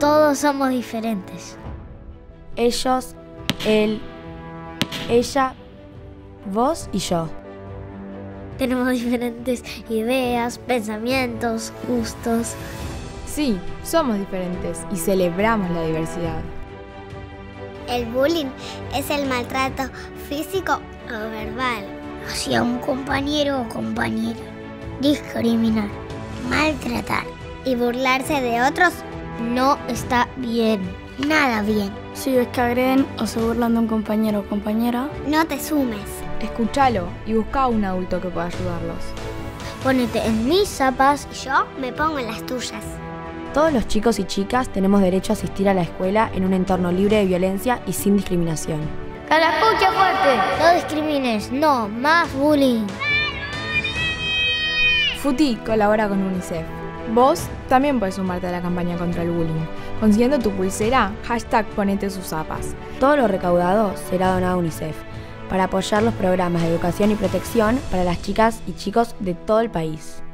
Todos somos diferentes. Ellos, él, ella, vos y yo. Tenemos diferentes ideas, pensamientos, gustos. Sí, somos diferentes y celebramos la diversidad. El bullying es el maltrato físico o verbal Hacia un compañero o compañera. Discriminar, maltratar y burlarse de otros. no está bien. Nada bien. Si ves que agreden o se burlan de un compañero o compañera, No te sumes. Escúchalo y busca a un adulto que pueda ayudarlos. Ponete en mis zapas. Y yo me pongo en las tuyas. Todos los chicos y chicas tenemos derecho a asistir a la escuela en un entorno libre de violencia y sin discriminación. ¡Que la escucha fuerte! No discrimines, no más bullying. FUTI colabora con UNICEF. Vos también puedes sumarte a la campaña contra el bullying. Consiguiendo tu pulsera, #ponete sus zapas. Todo lo recaudado será donado a UNICEF para apoyar los programas de educación y protección para las chicas y chicos de todo el país.